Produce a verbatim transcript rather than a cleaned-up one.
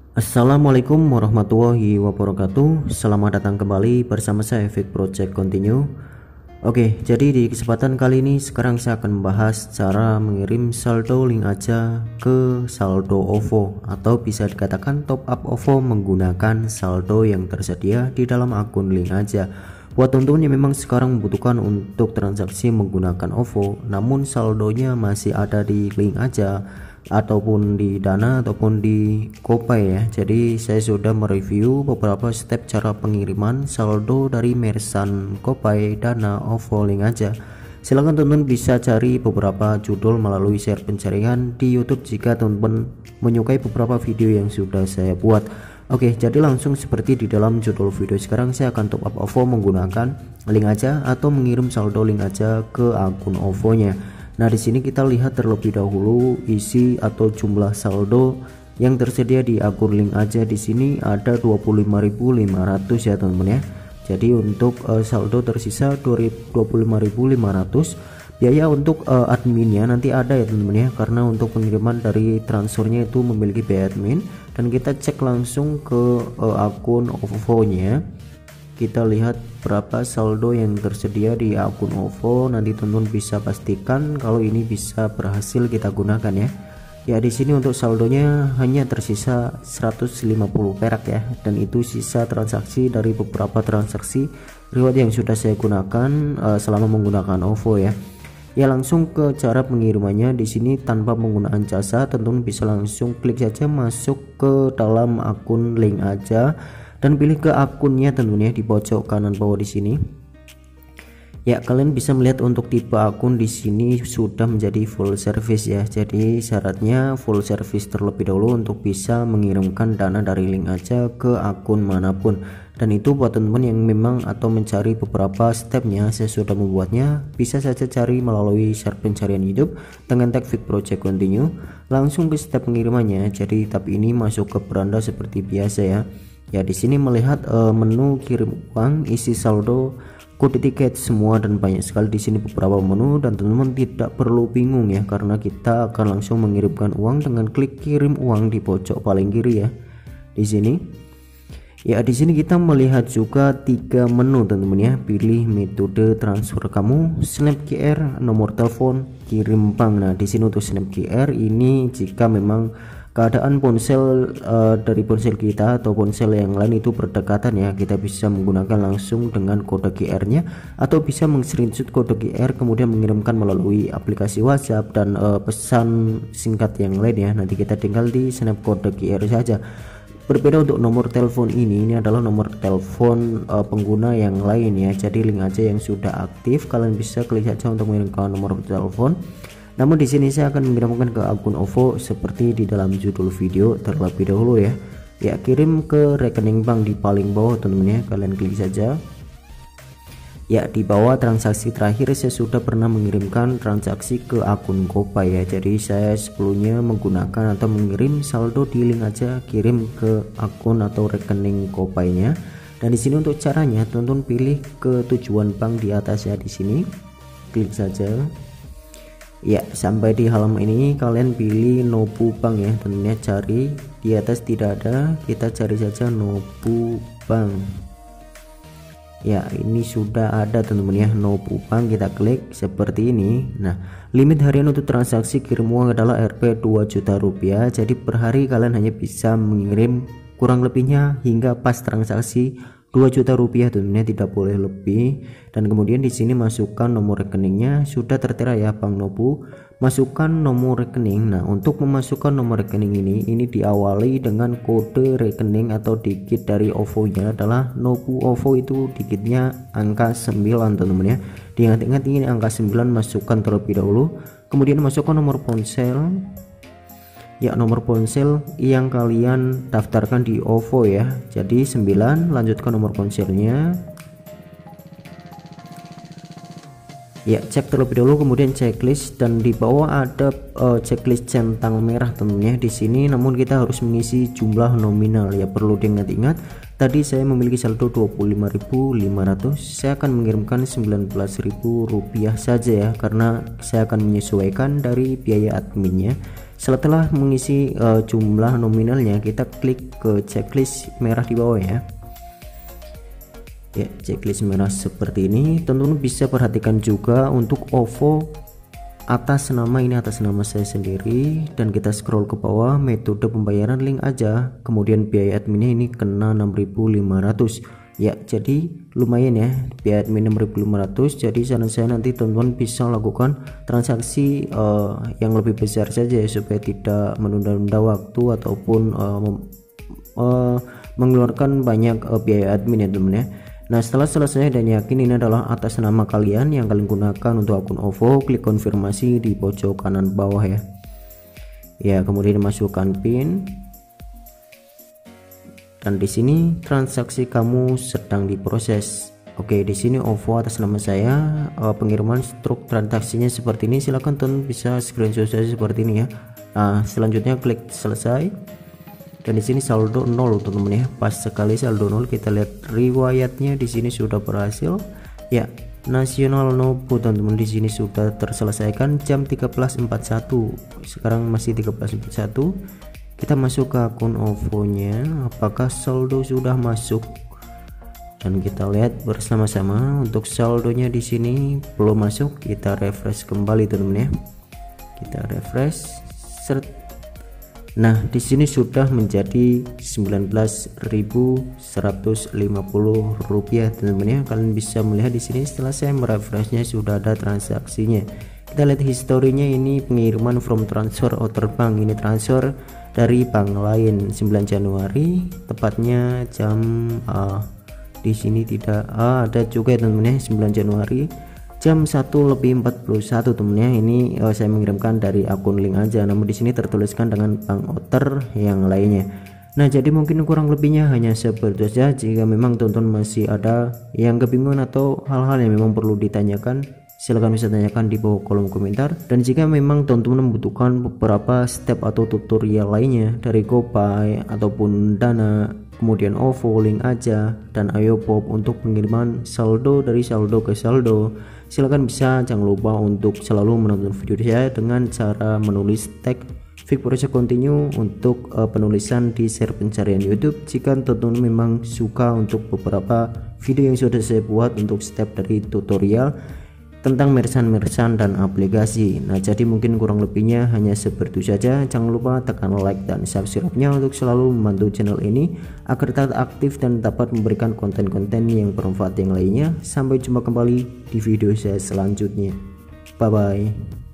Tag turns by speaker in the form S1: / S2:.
S1: Assalamualaikum warahmatullahi wabarakatuh. Selamat datang kembali bersama saya Fik Project Continue. Oke, jadi di kesempatan kali ini sekarang saya akan membahas cara mengirim saldo link aja ke saldo OVO, atau bisa dikatakan top up OVO menggunakan saldo yang tersedia di dalam akun link aja. Buat teman-teman yang memang sekarang membutuhkan untuk transaksi menggunakan OVO namun saldonya masih ada di link aja ataupun di Dana ataupun di GoPay ya. Jadi saya sudah mereview beberapa step cara pengiriman saldo dari merchant GoPay, Dana, OVO link aja. Silahkan teman-teman bisa cari beberapa judul melalui share pencarian di YouTube jika teman-teman menyukai beberapa video yang sudah saya buat. Oke, jadi langsung seperti di dalam judul video sekarang, saya akan top up OVO menggunakan link aja atau mengirim saldo link aja ke akun OVO-nya. Nah, di sini kita lihat terlebih dahulu isi atau jumlah saldo yang tersedia di akun link aja. Di sini ada dua puluh lima ribu lima ratus ya teman-teman ya. Jadi untuk uh, saldo tersisa dua puluh lima ribu lima ratus. Biaya untuk uh, adminnya nanti ada ya teman-teman ya, karena untuk pengiriman dari transfernya itu memiliki biaya admin. Dan kita cek langsung ke uh, akun OVO-nya. Kita lihat berapa saldo yang tersedia di akun OVO. Nanti teman-teman bisa pastikan kalau ini bisa berhasil kita gunakan ya. Ya, di sini untuk saldonya hanya tersisa seratus lima puluh perak ya, dan itu sisa transaksi dari beberapa transaksi reward yang sudah saya gunakan uh, selama menggunakan OVO ya. Ya, langsung ke cara pengirimannya. Di sini tanpa menggunakan jasa, teman-teman bisa langsung klik saja masuk ke dalam akun link aja dan pilih ke akunnya teman-teman ya, di pojok kanan bawah di sini. Ya, kalian bisa melihat untuk tipe akun di sini sudah menjadi full service ya. Jadi syaratnya full service terlebih dahulu untuk bisa mengirimkan dana dari link aja ke akun manapun. Dan itu buat teman-teman yang memang atau mencari beberapa stepnya, saya sudah membuatnya. Bisa saja cari melalui share pencarian YouTube dengan tag Fik Project Continue. Langsung ke step pengirimannya. Jadi tab ini masuk ke beranda seperti biasa ya. Ya, di sini melihat uh, menu kirim uang, isi saldo, kode tiket, semua dan banyak sekali di sini beberapa menu, dan teman-teman tidak perlu bingung ya, karena kita akan langsung mengirimkan uang dengan klik kirim uang di pojok paling kiri ya. Di sini ya, di sini kita melihat juga tiga menu teman-teman ya. Pilih metode transfer kamu, snap Q R, nomor telepon, kirim bank. Nah, di sini untuk snap Q R ini jika memang keadaan ponsel uh, dari ponsel kita atau ponsel yang lain itu berdekatan ya, kita bisa menggunakan langsung dengan kode Q R-nya, atau bisa meng-screenshot kode Q R kemudian mengirimkan melalui aplikasi WhatsApp dan uh, pesan singkat yang lain ya. Nanti kita tinggal di snap kode Q R saja. Berbeda untuk nomor telepon ini, ini adalah nomor telepon uh, pengguna yang lain ya. Jadi link aja yang sudah aktif, kalian bisa klik saja untuk mengirimkan nomor telepon. Namun di sini saya akan mengirimkan ke akun OVO seperti di dalam judul video terlebih dahulu ya. Ya, kirim ke rekening bank di paling bawah teman-teman ya. Kalian klik saja. Ya, di bawah transaksi terakhir saya sudah pernah mengirimkan transaksi ke akun GoPay ya. Jadi saya sebelumnya menggunakan atau mengirim saldo di link aja, kirim ke akun atau rekening GoPay-nya. Dan di sini untuk caranya teman-teman pilih ke tujuan bank di atas ya, di sini. Klik saja. Ya, sampai di halaman ini kalian pilih Nobu Bank ya, tentunya cari di atas tidak ada, kita cari saja Nobu Bank. Ya, ini sudah ada teman-teman ya, Nobu Bank, kita klik seperti ini. Nah, limit harian untuk transaksi kirim uang adalah R P dua juta rupiah. Jadi per hari kalian hanya bisa mengirim kurang lebihnya hingga pas transaksi dua juta rupiah tentunya, tidak boleh lebih. Dan kemudian di sini masukkan nomor rekeningnya, sudah tertera ya Bank Nobu, masukkan nomor rekening. Nah, untuk memasukkan nomor rekening ini ini diawali dengan kode rekening atau digit dari OVO-nya adalah Nobu OVO, itu digitnya angka sembilan teman-teman ya. Diingat-ingat ini angka sembilan, masukkan terlebih dahulu. Kemudian masukkan nomor ponsel. Ya, nomor ponsel yang kalian daftarkan di OVO ya. Jadi sembilan, lanjutkan nomor ponselnya. Ya, cek terlebih dahulu, kemudian checklist, dan di bawah ada uh, checklist centang merah temennya di sini. Namun kita harus mengisi jumlah nominal ya, perlu diingat-ingat. Tadi saya memiliki saldo dua puluh lima ribu lima ratus, saya akan mengirimkan sembilan belas ribu rupiah saja ya, karena saya akan menyesuaikan dari biaya adminnya. Setelah mengisi uh, jumlah nominalnya, kita klik ke checklist merah di bawah ya. Ya, checklist merah seperti ini. Teman-teman bisa perhatikan juga untuk O V O atas nama ini atas nama saya sendiri, dan kita scroll ke bawah, metode pembayaran link aja, kemudian biaya adminnya ini kena enam ribu lima ratus ya. Jadi lumayan ya, biaya admin enam ribu lima ratus. Jadi saran saya nanti teman-teman bisa lakukan transaksi uh, yang lebih besar saja ya, supaya tidak menunda-nunda waktu ataupun uh, uh, mengeluarkan banyak uh, biaya admin ya teman-teman ya. Nah, setelah selesai dan yakin ini adalah atas nama kalian yang kalian gunakan untuk akun O V O, klik konfirmasi di pojok kanan bawah ya. Ya, kemudian masukkan PIN. Dan di sini transaksi kamu sedang diproses. Oke, di sini O V O atas nama saya, uh, pengiriman struk transaksinya seperti ini. Silahkan teman bisa screenshot saja seperti ini ya. Nah, selanjutnya klik selesai. Dan di sini saldo nol teman-teman ya, pas sekali saldo nol. Kita lihat riwayatnya di sini sudah berhasil ya. Nasional Nobo teman-teman di sini sudah terselesaikan jam tiga belas empat puluh satu. Sekarang masih tiga belas empat puluh satu. Kita masuk ke akun O V O nya, apakah saldo sudah masuk, dan kita lihat bersama-sama. Untuk saldonya di sini belum masuk. Kita refresh kembali teman-teman ya. Kita refresh seret. Nah, di sini sudah menjadi sembilan belas ribu seratus lima puluh rupiah teman-teman ya. Kalian bisa melihat di sini setelah saya merefreshnya sudah ada transaksinya. Kita lihat historinya, ini pengiriman from transfer outer bank, ini transfer dari bank lain sembilan Januari, tepatnya jam uh, di sini tidak uh, ada juga teman-teman ya, sembilan Januari jam satu lebih empat puluh satu temennya. Ini uh, saya mengirimkan dari akun link aja, namun di sini tertuliskan dengan bank outer yang lainnya. Nah, jadi mungkin kurang lebihnya hanya seperti saja. Jika memang teman-teman masih ada yang kebingungan atau hal-hal yang memang perlu ditanyakan, silahkan bisa tanyakan di bawah kolom komentar. Dan jika memang teman-teman membutuhkan beberapa step atau tutorial lainnya dari GoPay ataupun Dana, kemudian O V O, link aja, dan Ayopop untuk pengiriman saldo dari saldo ke saldo, silahkan bisa jangan lupa untuk selalu menonton video saya dengan cara menulis tag Epic Project Continue untuk uh, penulisan di share pencarian YouTube. Jika teman-teman memang suka untuk beberapa video yang sudah saya buat untuk step dari tutorial tentang merchant-merchant dan aplikasi. Nah, jadi mungkin kurang lebihnya hanya seperti saja. Jangan lupa tekan like dan subscribe-nya untuk selalu membantu channel ini agar tetap aktif dan dapat memberikan konten-konten yang bermanfaat yang lainnya. Sampai jumpa kembali di video saya selanjutnya. Bye bye.